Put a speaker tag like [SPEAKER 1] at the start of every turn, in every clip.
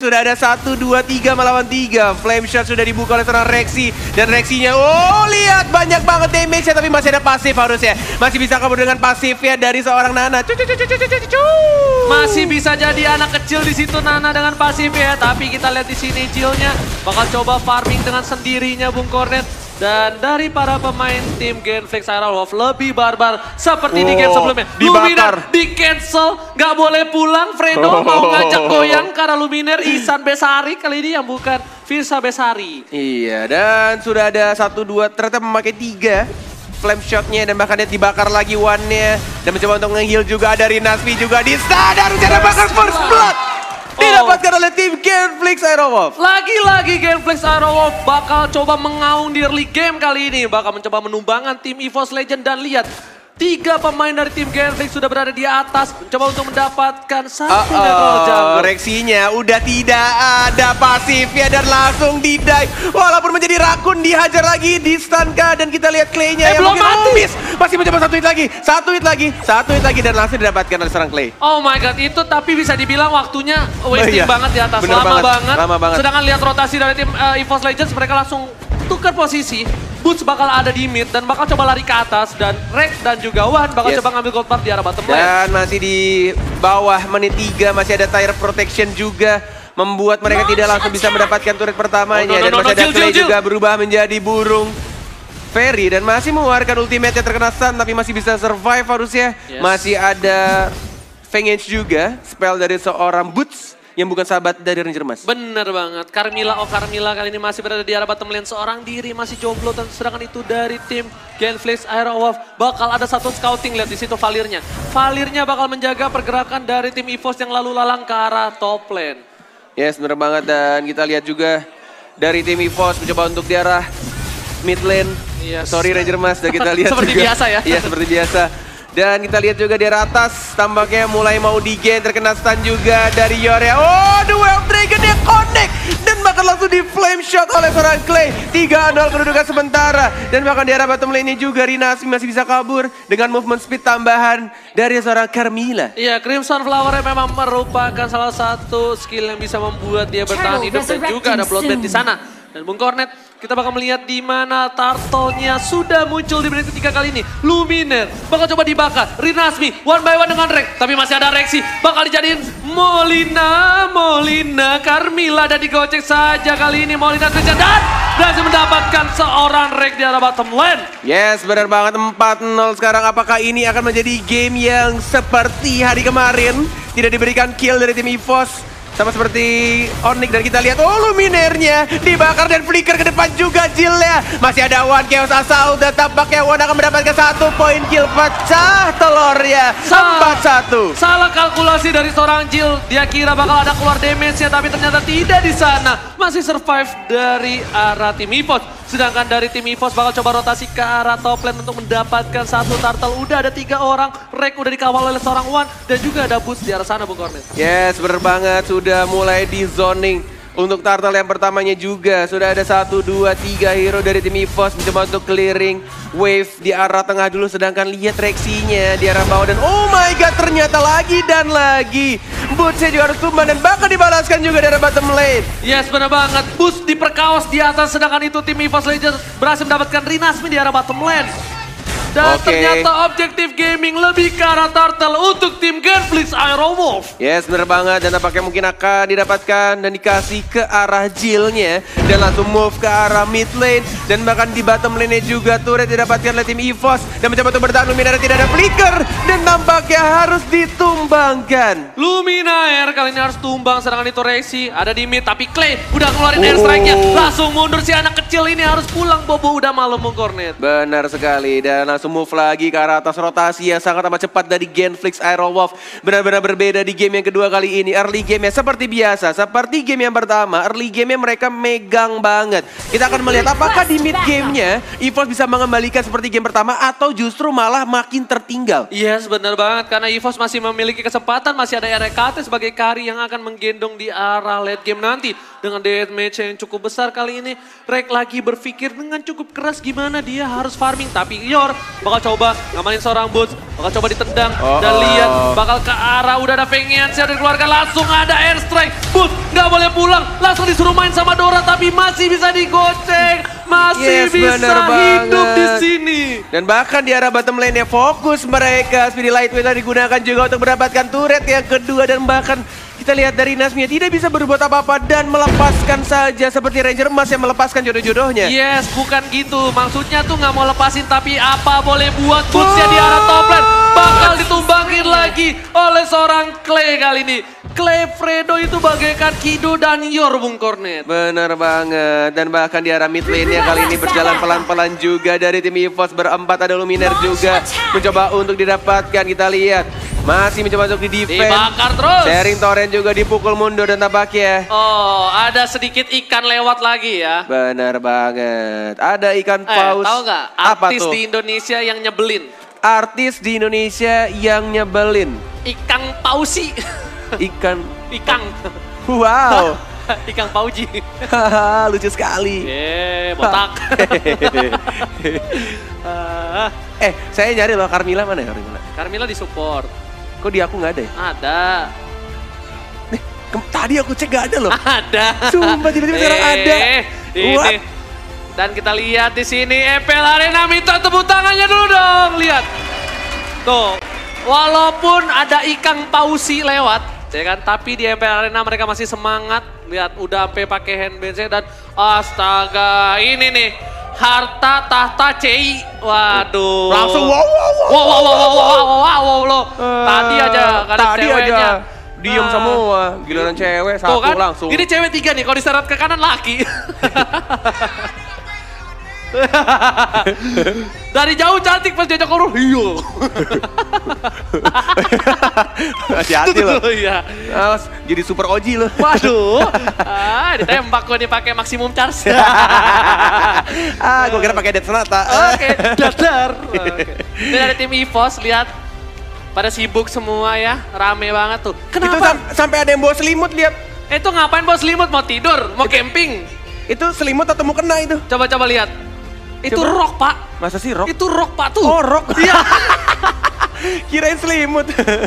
[SPEAKER 1] Sudah ada 1, 2, 3 melawan 3. Flame Shot sudah dibuka oleh seorang Rexy. Dan Rexy-nya, oh lihat banyak banget damage-nya. Tapi masih ada pasif harusnya. Masih bisa kabur dengan pasifnya dari seorang Nana.
[SPEAKER 2] Masih bisa jadi anak kecil di situ Nana dengan pasifnya. Tapi kita lihat di sini Jill-nya bakal coba farming dengan sendirinya Bung Cornet. Dan dari para pemain tim Genflix Aerowolf lebih barbar seperti di game sebelumnya. Luminaire di cancel, nggak boleh pulang. Fredo mau ngajak goyang karena Luminaire Ihsan Besari kali ini yang bukan Firsa Besari.
[SPEAKER 1] Iya, dan sudah ada 1, 2, ternyata memakai 3 flame shotnya dan bahkan dia dibakar lagi one-nya. Dan mencoba untuk nge-heal juga ada Rinasmi juga di sadar cara bakar first blood. Didapatkan oleh tim Genflix Aerowolf.
[SPEAKER 2] Lagi-lagi Genflix Aerowolf bakal coba mengaung di early game kali ini. Bakal mencoba menumbangkan tim EVOS Legend dan lihat. 3 pemain dari tim Genflix sudah berada di atas. Mencoba untuk mendapatkan satu netral jungle.
[SPEAKER 1] Reaksinya udah tidak ada pasifnya dan langsung di-dive. Walaupun menjadi rakun dihajar lagi di stun kah. Dan kita lihat Clay-nya yang
[SPEAKER 2] belum mati.
[SPEAKER 1] masih mencoba satu hit lagi dan langsung didapatkan oleh seorang Clay.
[SPEAKER 2] Oh my god, itu tapi bisa dibilang waktunya wasting banget di atas. Lama banget. Sedangkan lihat rotasi dari tim EVOS Legends, mereka langsung tukar posisi. Boots bakal ada di mid dan bakal coba lari ke atas. Dan Rex dan juga Wan bakal coba ngambil gold part di arah bottom lane.
[SPEAKER 1] Dan masih di bawah menit 3 masih ada tire protection juga. Membuat mereka tidak langsung bisa mendapatkan turret pertamanya. Dan masih ada Clay juga berubah menjadi burung Fairy. Dan masih mengeluarkan ultimate-nya terkena stun tapi masih bisa survive harusnya. Masih ada Fengage juga, spell dari seorang Boots yang bukan sahabat dari Ranger Mas.
[SPEAKER 2] Bener banget, Carmilla kali ini masih berada di arah bottom lane seorang diri, masih jomblo. Dan sedangkan itu dari tim Genflix Aerowolf bakal ada satu scouting, lihat di situ Valirnya. Valirnya bakal menjaga pergerakan dari tim EVOS yang lalu lalang ke arah top lane.
[SPEAKER 1] Yes, bener banget. Dan kita lihat juga dari tim EVOS mencoba untuk di arah mid lane. Sorry Ranger Mas, dan kita lihat
[SPEAKER 2] seperti
[SPEAKER 1] juga.
[SPEAKER 2] Biasa ya.
[SPEAKER 1] Iya, seperti biasa. Dan kita lihat juga di atas, tampaknya mulai mau di-gain, terkena stun juga dari Yore. Oh, Duel Dragon yang connect. Dan bahkan langsung di flame shot oleh seorang Clay. 3-0 kedudukan sementara. Dan bahkan di arah bottom lane-nya juga Rinasmi masih bisa kabur dengan movement speed tambahan dari seorang Carmilla.
[SPEAKER 2] Iya, Crimson Flower memang merupakan salah satu skill yang bisa membuat dia bertahan hidup. Dan juga ada Bloodbath di sana. Dan Bung Cornet, kita bakal melihat di mana Turtle-nya sudah muncul di menit ketiga kali ini. Luminaire bakal coba dibakar. Rinasmi one by one dengan Rex. Tapi masih ada Rexy. Bakal dijadiin Molina. Carmilla dan digocek saja kali ini. Molina kerja dan berhasil mendapatkan seorang Rex di arah bottom lane.
[SPEAKER 1] Yes, benar banget. 4-0 sekarang. Apakah ini akan menjadi game yang seperti hari kemarin? Tidak diberikan kill dari tim EVOS. Sama seperti Onyx dan kita lihat, oh Luminaire-nya dibakar dan flicker ke depan juga Jill-nya. Masih ada Wan Chaos Assault dan tampaknya Wan akan mendapatkan 1 poin kill, pecah telurnya. 4-1.
[SPEAKER 2] Salah kalkulasi dari seorang Jill, dia kira bakal ada keluar damage-nya tapi ternyata tidak di sana. Masih survive dari arah tim EVOS. Sedangkan dari tim EVOS bakal coba rotasi ke arah top lane untuk mendapatkan 1 turtle. Udah ada 3 orang, Rex udah dikawal oleh seorang Wan dan juga ada Boost di arah sana Bung Cornet.
[SPEAKER 1] Yes, bener banget. Sudah mulai di zoning untuk turtle yang pertamanya juga. Sudah ada 1, 2, 3 hero dari tim EVOS mencoba untuk clearing wave di arah tengah dulu. Sedangkan lihat Rexy-nya di arah bawah dan oh my god ternyata lagi dan lagi. Boots-nya juga harus tumbang dan bahkan dibalaskan juga dari bottom lane.
[SPEAKER 2] Yes, benar banget. Boost diperkaos di atas, sedangkan itu tim EVOS Legends berhasil mendapatkan Rinasmi di arah bottom lane. Dan ternyata Objective Gaming lebih ke arah turtle untuk tim Genflix Aerowolf.
[SPEAKER 1] Yes, bener banget. Dan nampaknya mungkin akan didapatkan dan dikasih ke arah Jill-nya. Dan langsung move ke arah mid lane. Dan bahkan di bottom lane-nya juga turret didapatkan oleh tim EVOS. Dan mencoba untuk bertahan, Luminaire tidak ada flicker. Dan nampaknya harus ditumbangkan.
[SPEAKER 2] Luminaire kali ini harus tumbang, sedangkan itu Rexy ada di mid. Tapi Clay udah ngeluarin airstrike-nya. Langsung mundur, si anak kecil ini harus pulang. Bobo udah malam Bung Cornet.
[SPEAKER 1] Benar sekali. Dan langsung move lagi ke arah atas, rotasi yang sangat amat cepat dari Genflix Aerowolf. Benar-benar berbeda di game yang kedua kali ini. Early game-nya seperti biasa, seperti game yang pertama. Early game-nya mereka megang banget. Kita akan melihat apakah di mid game-nya EVOS bisa mengembalikan seperti game pertama atau justru malah makin tertinggal.
[SPEAKER 2] Yes, benar banget. Karena EVOS masih memiliki kesempatan, masih ada RKT sebagai carry yang akan menggendong di arah late game nanti. dengan deathmatch yang cukup besar kali ini. Rek lagi berpikir dengan cukup keras gimana dia harus farming. Tapi Yor bakal coba ngamanin seorang Boots, bakal coba ditendang. Dan lihat bakal ke arah udah ada Fengian siap dikeluarkan, langsung ada airstrike. Boots nggak boleh pulang, langsung disuruh main sama Dora tapi masih bisa digoceng. Masih bisa hidup di sini.
[SPEAKER 1] Dan bahkan di arah bottom lane-nya fokus mereka. Speedy Lightweight digunakan juga untuk mendapatkan turret yang kedua. Dan bahkan kita lihat dari Nasmia tidak bisa berbuat apa-apa dan melepaskan saja seperti Ranger Emas yang melepaskan jodoh-jodohnya.
[SPEAKER 2] Yes, bukan gitu. Maksudnya tuh nggak mau lepasin tapi apa boleh buat. Bootsnya di arah top lane bakal ditumbangin lagi oleh seorang Clay kali ini. Clay Fredo itu bagaikan Kido dan Yor, Bung Kornet.
[SPEAKER 1] Benar banget. Dan bahkan di arah mid lane-nya kali ini berjalan pelan-pelan juga dari tim EVOS. Berempat ada Luminaire juga mencoba untuk didapatkan. Kita lihat masih mencoba untuk di-defend.
[SPEAKER 2] Dibakar terus.
[SPEAKER 1] Sharing Torrent juga dipukul mundur dan tampaknya.
[SPEAKER 2] Oh, ada sedikit ikan lewat lagi ya.
[SPEAKER 1] Benar banget. Ada ikan paus.
[SPEAKER 2] Tahu nggak artis di Indonesia yang nyebelin?
[SPEAKER 1] Artis di Indonesia yang nyebelin.
[SPEAKER 2] Ikang Pausi.
[SPEAKER 1] Ikang.
[SPEAKER 2] Wow.
[SPEAKER 1] Wow.
[SPEAKER 2] Ikang Pauji.
[SPEAKER 1] Lucu sekali.
[SPEAKER 2] Botak.
[SPEAKER 1] Saya nyari loh Carmilla, mana ya Carmilla?
[SPEAKER 2] Carmilla di support.
[SPEAKER 1] Kok di aku nggak ada ya?
[SPEAKER 2] Ada.
[SPEAKER 1] Tadi aku cek nggak ada loh.
[SPEAKER 2] Ada.
[SPEAKER 1] Sumpah tiba-tiba sekarang ada.
[SPEAKER 2] Ini. Dan kita lihat di sini EPL Arena minta tepuk tangannya dulu dong. Lihat. Tuh. Walaupun ada Ikang Pausi lewat, ya kan, tapi di EPL Arena mereka masih semangat. Lihat udah sampai pakai handbandnya dan astaga, ini nih harta tahta CI. Waduh.
[SPEAKER 1] Langsung
[SPEAKER 2] wow lo. Tadi aja ada ceweknya.
[SPEAKER 1] Diem semua, giliran cewek satu
[SPEAKER 2] kan,
[SPEAKER 1] langsung.
[SPEAKER 2] Ini cewek 3 nih, kalau diseret ke kanan laki. Dari jauh cantik pas diajak ngomong, iya.
[SPEAKER 1] Hati-hati loh.
[SPEAKER 2] Iya.
[SPEAKER 1] Jadi super Oji loh.
[SPEAKER 2] Waduh. Ditembak gue nih pakai maksimum charge.
[SPEAKER 1] Gue kira pakai Death Sonata.
[SPEAKER 2] Oke, dadar. Ini dari tim EVOS, lihat. Pada sibuk semua ya, rame banget tuh. Kenapa?
[SPEAKER 1] Itu sampai ada yang bawa selimut, lihat.
[SPEAKER 2] Itu ngapain bawa selimut? Mau tidur? Mau camping?
[SPEAKER 1] Itu selimut atau mau kena itu?
[SPEAKER 2] Coba-coba lihat. Itu rok, Pak.
[SPEAKER 1] Masa sih rok?
[SPEAKER 2] Itu rok, Pak, tuh.
[SPEAKER 1] Oh, rok.
[SPEAKER 2] Iya.
[SPEAKER 1] Kirain selimut.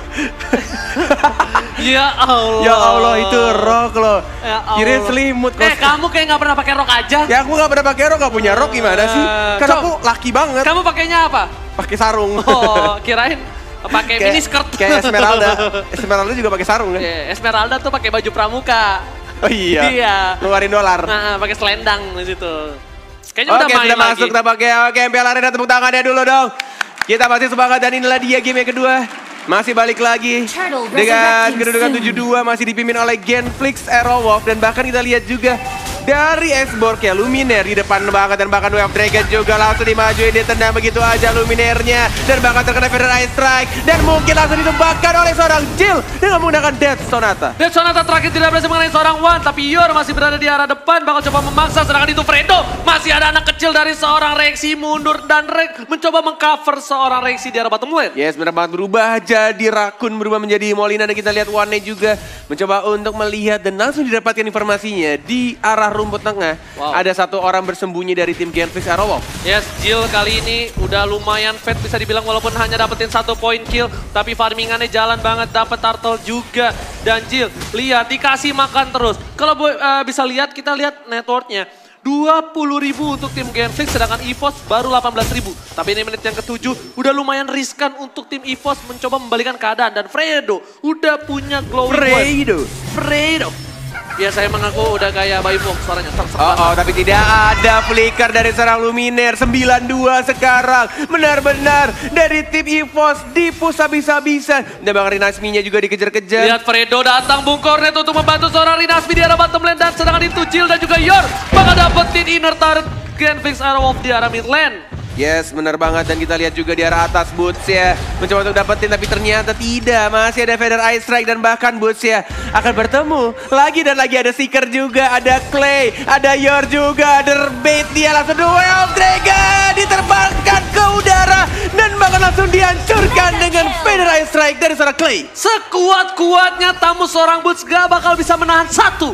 [SPEAKER 2] Ya Allah.
[SPEAKER 1] Ya Allah, itu rok loh.
[SPEAKER 2] Ya Allah.
[SPEAKER 1] Kirain selimut.
[SPEAKER 2] Kamu kayak nggak pernah pakai rok aja.
[SPEAKER 1] Ya aku nggak pernah pakai rok, nggak punya rok gimana sih? Kan aku laki banget.
[SPEAKER 2] Kamu pakainya apa?
[SPEAKER 1] Pakai sarung.
[SPEAKER 2] Oh, kirain pakai mini skirt.
[SPEAKER 1] Kayak Esmeralda. Esmeralda juga pakai sarung kan?
[SPEAKER 2] Esmeralda tuh pakai baju pramuka.
[SPEAKER 1] Oh iya.
[SPEAKER 2] Iya.
[SPEAKER 1] Ngeluarin dolar.
[SPEAKER 2] Nah, pakai selendang di situ. Kayaknya udah main
[SPEAKER 1] sudah
[SPEAKER 2] lagi.
[SPEAKER 1] Masuk kita pakai MPL Arena, tepuk tangannya dulu dong. Kita masih semangat dan inilah dia game yang kedua. Masih balik lagi dengan kedudukan 7-2 masih dipimpin oleh Genflix, Aerowolf dan bahkan kita lihat juga dari Xborg ya, Luminaire di depan banget dan bahkan Wave Dragon juga langsung dimajuin, ditendang begitu aja Luminaire-nya dan bahkan terkena Feather Ice Strike dan mungkin langsung ditembakkan oleh seorang Jill dengan menggunakan Death Sonata.
[SPEAKER 2] Death Sonata terakhir tidak berhasil mengenai seorang Wan, tapi Yor masih berada di arah depan, bakal coba memaksa, sedangkan itu Fredo masih ada anak kecil dari seorang Rexy mundur dan Rex mencoba mengcover seorang Rexy di arah bottom lane.
[SPEAKER 1] Yes, benar banget, berubah jadi Rakun, berubah menjadi Molina dan kita lihat Wane juga mencoba untuk melihat dan langsung didapatkan informasinya di arah rumput tengah. Wow. Ada satu orang bersembunyi dari tim Genflix Aerowolf.
[SPEAKER 2] Yes, Jill kali ini udah lumayan fat bisa dibilang walaupun hanya dapetin 1 poin kill. Tapi farmingannya jalan banget, dapet turtle juga. Dan Jill, lihat dikasih makan terus. Kalau bisa lihat, kita lihat networknya. 20.000 untuk tim Genflix, sedangkan EVOS baru 18.000. Tapi ini menit yang ke-7, udah lumayan riskan untuk tim EVOS mencoba membalikan keadaan. Dan Fredo udah punya glowing Fredo. Ya saya mengaku udah kayak Bayi Fox suaranya.
[SPEAKER 1] Tapi tidak ada flicker dari seorang Luminaire. 9-2 sekarang. Benar-benar dari tim EVOS di-push habis-habisan. Dan Bang Rinasmi-nya juga dikejar-kejar.
[SPEAKER 2] Lihat Fredo datang Bung Kornet untuk membantu seorang Rinasmi di arah bottom lane. Dan sedangkan itu Jill dan juga Yor bakal dapetin inner turret Genflix Aerowolf di arah mid lane.
[SPEAKER 1] Yes, benar banget dan kita lihat juga di arah atas Boots ya. Mencoba untuk dapetin tapi ternyata tidak. Masih ada Feather Ice Strike dan bahkan Boots ya akan bertemu. Lagi dan lagi ada Seeker juga, ada Clay, ada Yor juga, ada Bait dia langsung Wave Dragon diterbangkan ke udara. Dan bahkan langsung dihancurkan dengan Feather Ice Strike dari seorang Clay.
[SPEAKER 2] Sekuat-kuatnya tamu seorang Boots gak bakal bisa menahan satu.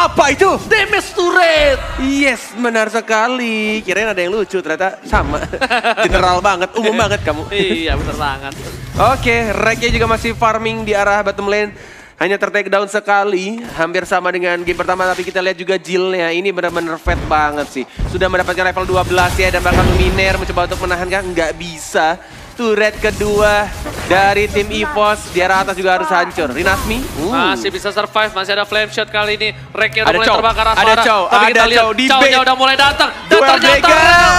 [SPEAKER 1] Apa itu?
[SPEAKER 2] Damage turret.
[SPEAKER 1] Yes, benar sekali. Kirain ada yang lucu, ternyata sama. General banget, umum banget kamu.
[SPEAKER 2] Iya, bener banget.
[SPEAKER 1] Oke, Rek-nya juga masih farming di arah bottom lane. Hanya ter-take down sekali, hampir sama dengan game pertama. Tapi kita lihat juga Jill-nya, ini benar-benar fat banget sih. Sudah mendapatkan level 12 ya, dan bahkan Luminer mencoba untuk menahan kan, nggak bisa. Turret kedua dari tim EVOS, di arah atas juga harus hancur. Rinasmi
[SPEAKER 2] masih bisa survive, masih ada flame shot kali ini. Rek-nya udah mulai terbakar asmara.
[SPEAKER 1] Ada Chow,
[SPEAKER 2] tapi kita lihat Chow-nya udah mulai datang. Dan ternyata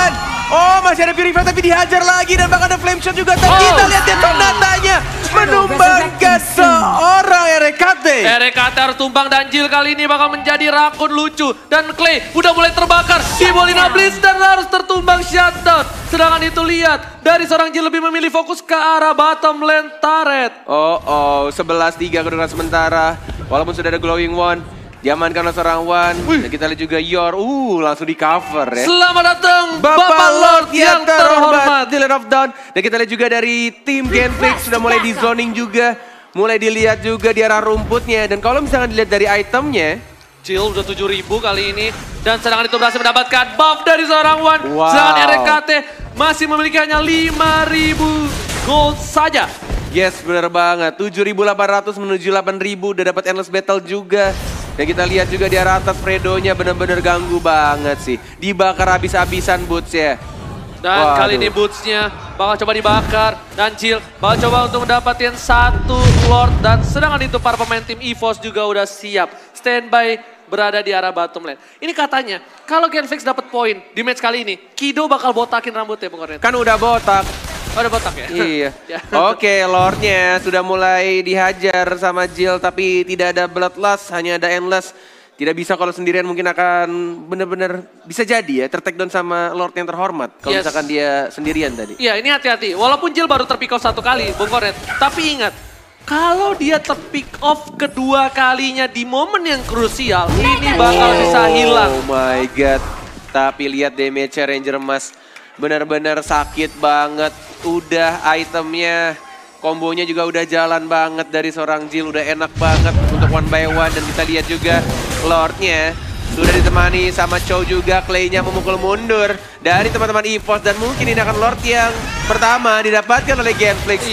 [SPEAKER 1] oh, masih ada Purify tapi dihajar lagi, dan bahkan ada flame shot juga. Dan kita lihat detonatanya menumbangkan seorang RKT.
[SPEAKER 2] RKT harus tumbang, dan Jill kali ini bakal menjadi rakun lucu. Dan Clay udah mulai terbakar. Kibolina Blitz dan harus tertumbang shutdown. Sedangkan itu lihat, dari seorang Jill lebih memilih fokus ke arah bottom lane turret.
[SPEAKER 1] 11-3 kedudukan sementara. Walaupun sudah ada glowing one, diamankan oleh seorang Wan. Dan kita lihat juga Yor, langsung di cover ya.
[SPEAKER 2] Selamat datang Bapak Lord yang terhormat
[SPEAKER 1] di Land of Dawn. Dan kita lihat juga dari tim Genflix sudah mulai di zoning juga. Mulai dilihat juga di arah rumputnya. Dan kalau misalkan dilihat dari itemnya,
[SPEAKER 2] Jill udah 7.000 kali ini. Dan sedangkan itu berhasil mendapatkan buff dari seorang Wan.
[SPEAKER 1] Wow.
[SPEAKER 2] Sedangkan RKT masih memiliki hanya 5.000 gold saja.
[SPEAKER 1] Yes, benar banget. 7.800 menuju 8.000, udah dapat endless battle juga. Dan kita lihat juga di arah atas Fredo-nya benar-benar ganggu banget sih. Dibakar habis-habisan boots ya.
[SPEAKER 2] Dan kali ini boots-nya bakal coba dibakar. Dan Jill bakal coba untuk mendapatkan satu Lord. Dan sedangkan itu para pemain tim EVOS juga udah siap. Standby berada di arah bottom lane. Ini katanya kalau Genflix dapat poin di match kali ini, Kido bakal botakin rambutnya Bung Kornet.
[SPEAKER 1] Kan udah botak.
[SPEAKER 2] Oh, udah botak ya?
[SPEAKER 1] Iya. Oke, Lordnya sudah mulai dihajar sama Jill, tapi tidak ada Bloodlust, hanya ada Endless. Tidak bisa kalau sendirian, mungkin akan benar-benar bisa jadi ya ter-take down sama Lord yang terhormat. Kalau misalkan dia sendirian tadi.
[SPEAKER 2] Iya, ini hati-hati. Walaupun Jill baru ter-pick off 1 kali, Bung Kornet. Tapi ingat, kalau dia ter-pick off kedua kalinya di momen yang krusial, ini bakal bisa hilang.
[SPEAKER 1] Oh my god. Tapi lihat damage-nya Ranger Emas. Benar-benar sakit banget. Udah itemnya, kombonya juga udah jalan banget dari seorang Jill. Udah enak banget untuk one by one. Dan kita lihat juga Lordnya sudah ditemani sama Chow juga. Clay-nya memukul mundur dari teman-teman EVOS. Dan mungkin ini akan Lord yang pertama didapatkan oleh Genflix.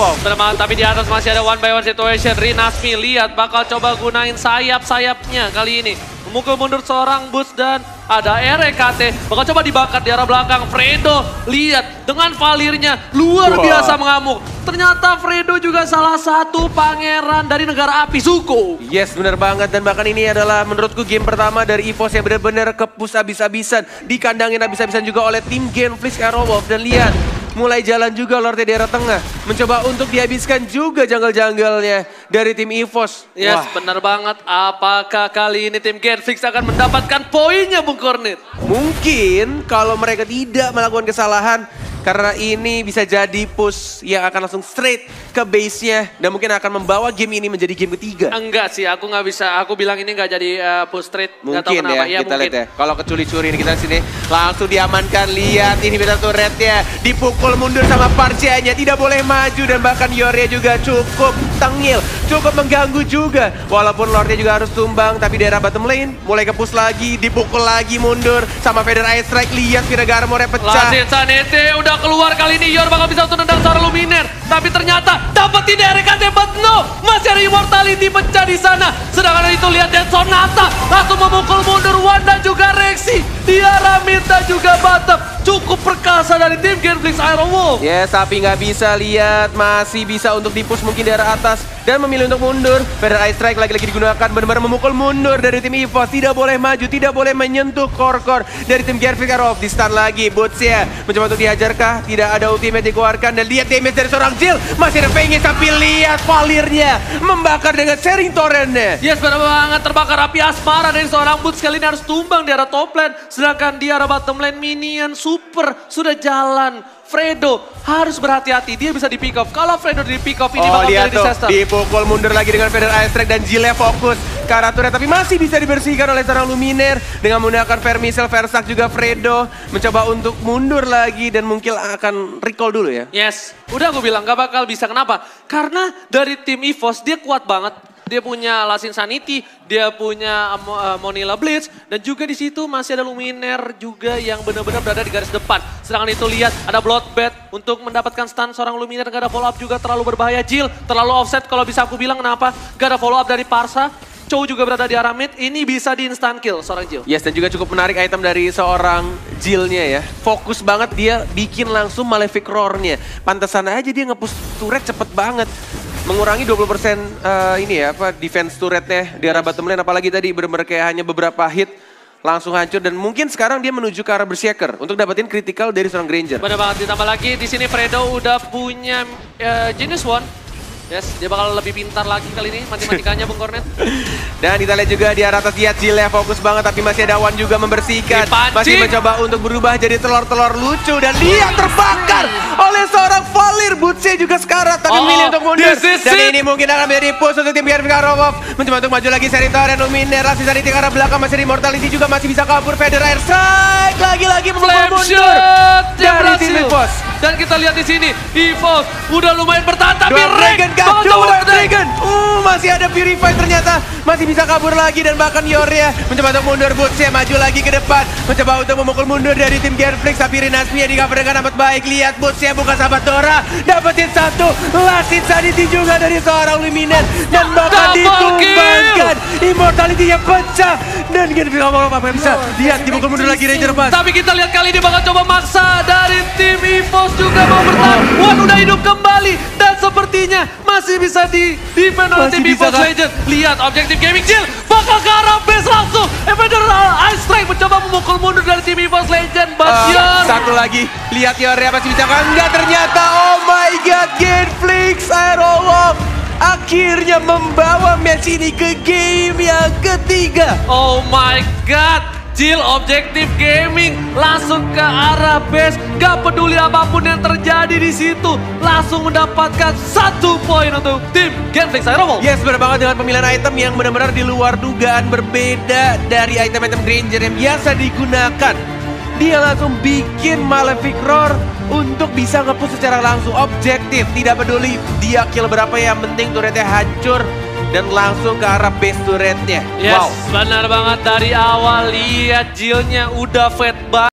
[SPEAKER 2] Tapi di atas masih ada one by one situation. Rinasmi lihat bakal coba gunain sayap-sayapnya kali ini. Memukul mundur seorang Boots dan ada RKT. Bakal coba dibakar di arah belakang. Fredo lihat dengan Valirnya luar biasa mengamuk. Ternyata Fredo juga salah satu pangeran dari negara api Zuko.
[SPEAKER 1] Yes, benar banget. Dan bahkan ini adalah menurutku game pertama dari EVOS yang benar-benar ke-push habis-habisan. Dikandangin habis-habisan juga oleh tim Genflix Arrowwolf. Dan lihat, mulai jalan juga Lord di daerah tengah. Mencoba untuk dihabiskan juga jungle-jungle-nya dari tim EVOS.
[SPEAKER 2] Yes, benar banget. Apakah kali ini tim Genflix akan mendapatkan poinnya, Bung Kornet?
[SPEAKER 1] Mungkin kalau mereka tidak melakukan kesalahan, karena ini bisa jadi push yang akan langsung straight ke base-nya. Dan mungkin akan membawa game ini menjadi game ketiga.
[SPEAKER 2] Enggak sih, aku nggak bisa. Aku bilang ini nggak jadi push straight.
[SPEAKER 1] Mungkin ya, kita lihat ya. Kalau kecuri-curi ini kita sini langsung diamankan. Lihat ini beta turretnya. Dipukul mundur sama Parcia-nya. Tidak boleh maju. Dan bahkan Yorya juga cukup tengil. Cukup mengganggu juga. Walaupun Lordnya juga harus tumbang. Tapi daerah bottom lane mulai ke-push lagi. Dipukul lagi mundur. Sama Feather Ice Strike. Lihat Viragara mau pecah.
[SPEAKER 2] Lazit Sanete udah keluar kali ini. Yor bakal bisa untuk nendang seorang Luminer. Tapi ternyata dapat ini RKT, but no, masih ada Immortality pecah di sana. Sedangkan itu lihat dan Sonata langsung memukul mundur Wan dan juga Rexy di arah mid dan juga bottom. Cukup perkasa dari tim Genflix Arrowwolf.
[SPEAKER 1] Yes, tapi nggak bisa lihat, masih bisa untuk dipush mungkin dari atas dan memilih untuk mundur. Feather Ice Strike lagi-lagi digunakan, benar-benar memukul mundur dari tim EVOS. Tidak boleh maju, tidak boleh menyentuh core-core dari tim Genflix Arrowwolf. Di stun lagi, Boots-nya mencoba untuk dihajarkah? Tidak ada ultimate dikeluarkan dan lihat damage dari seorang Jill. Masih ada Fengis, tapi lihat Valirnya membakar dengan sharing torrent-nya.
[SPEAKER 2] Yes, benar banget, terbakar api asmara dari seorang Boots. Kali ini harus tumbang di arah top lane. Sedangkan di arah bottom lane minion super sudah jalan. Fredo harus berhati-hati, dia bisa di pick off. Kalau Fredo di pick off ini bakal jadi disaster.
[SPEAKER 1] Dipukul mundur lagi dengan Feather Ice Strike dan Jill fokus ke arah turret, tapi masih bisa dibersihkan oleh seorang Luminer dengan menggunakan Fair Missile, Versak juga Fredo mencoba untuk mundur lagi dan mungkin akan recall dulu ya.
[SPEAKER 2] Yes, udah aku bilang gak bakal bisa. Kenapa? Karena dari tim EVOS dia kuat banget. dia punya Last Insanity, dia punya Monila Blitz, dan juga di situ masih ada Luminaire juga yang benar-benar berada di garis depan. Sedangkan itu lihat ada Bloodbath untuk mendapatkan stun seorang Luminaire, gak ada follow up juga terlalu berbahaya. Jill terlalu offset kalau bisa aku bilang, kenapa? Gak ada follow up dari Parsa. Chow juga berada di arah mid, ini bisa di instant kill seorang Jill.
[SPEAKER 1] Yes, dan juga cukup menarik item dari seorang Jill-nya ya. Fokus banget dia bikin langsung Malefic Roar-nya. Pantesan aja dia nge-push turret cepet banget. Mengurangi 20% ini ya, defense turretnya di arah bottom lane. Apalagi tadi bener-bener kayak hanya beberapa hit langsung hancur. Dan mungkin sekarang dia menuju ke arah Berserker untuk dapetin critical dari seorang Granger.
[SPEAKER 2] Bener banget, ditambah lagi di sini Fredo udah punya Genius One. Yes, dia bakal lebih pintar lagi kali ini matematikanya Bung Kornet.
[SPEAKER 1] Dan kita lihat juga di arah atas dia Jill ya fokus banget, tapi masih ada Wan juga membersihkan. Masih mencoba untuk berubah jadi telur-telur lucu dan dia terbakar oleh seorang Valir. Bootsnya juga sekarat tapi memilih untuk mundur. Dan ini mungkin akan menjadi push untuk tim Gervik Arovov. Mencoba untuk maju lagi seri Torrent, Luminaire, Last Insanity ke arah belakang, masih Immortality juga masih bisa kabur. Feather Air Strike lagi-lagi memukul mundur dari tim EVOS.
[SPEAKER 2] Dan kita lihat di sini EVOS udah lumayan bertahan tapi
[SPEAKER 1] Dragon. Masih ada Purify ternyata. Masih bisa kabur lagi dan bahkan Yoria mencoba untuk mundur. Bootsnya maju lagi ke depan. Mencoba untuk memukul mundur dari tim Genflix. Tapi Rinasmia di cover dengan amat baik. Lihat Bootsnya bukan sahabat Dora. Dapetin satu. Last Insanity juga dari seorang Luminaire. Dan bahkan ditumbangkan. Immortality-nya pecah. Dan Genflix apa bisa. Lihat dipukul mundur lagi Ranger Pass.
[SPEAKER 2] Tapi kita lihat kali ini bakal coba maksa dari tim EVOS juga mau bertahan. Wan udah hidup kembali. Dan sepertinya masih bisa di-defend oleh tim EVOS Legend. Lihat Objective Gaming Jill bakal ke arah base langsung. Evander Ice Strike mencoba memukul mundur dari tim EVOS Legend.
[SPEAKER 1] Satu lagi. Lihat Yoria masih bisa kan? Enggak ternyata. Oh my god, Genflix Aerolog akhirnya membawa match ini ke game yang ketiga.
[SPEAKER 2] Oh my god. Jill Objective Gaming langsung ke arah base, gak peduli apapun yang terjadi di situ, langsung mendapatkan 1 poin untuk tim Genflix Aeroball.
[SPEAKER 1] Yes, benar banget dengan pemilihan item yang benar-benar di luar dugaan, berbeda dari item-item Granger yang biasa digunakan. Dia langsung bikin Malefic Roar untuk bisa nge-push secara langsung objektif, tidak peduli dia kill berapa, yang penting turretnya hancur. Dan langsung ke arah base turretnya.
[SPEAKER 2] Yes, benar banget dari awal. Lihat Jill-nya udah fat banget.